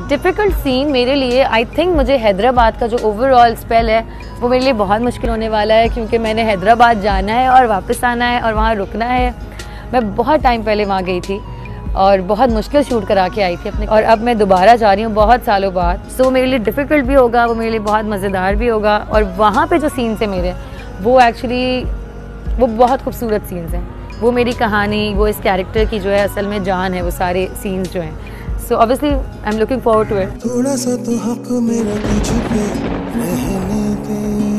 Difficult scene मेरे लिए I think मुझे हैदराबाद का जो ओवरऑल स्पेल है वो मेरे लिए बहुत मुश्किल होने वाला है, क्योंकि मैंने हैदराबाद जाना है और वापस आना है और वहाँ रुकना है। मैं बहुत टाइम पहले वहाँ गई थी और बहुत मुश्किल शूट करा के आई थी अपने, और अब मैं दोबारा जा रही हूँ बहुत सालों बाद। सो मेरे लिए डिफ़िकल्ट भी होगा, वो मेरे लिए बहुत मज़ेदार भी होगा। और वहाँ पे जो सीन्स हैं मेरे, वो एक्चुअली वो बहुत खूबसूरत सीन्स हैं। वो मेरी कहानी, वो इस कैरेक्टर की जो है असल में जान है, वो सारे सीन्स जो हैं। So obviously I am looking forward to it. थोड़ा सा तो हक मेरा तुझ पे रहने दे।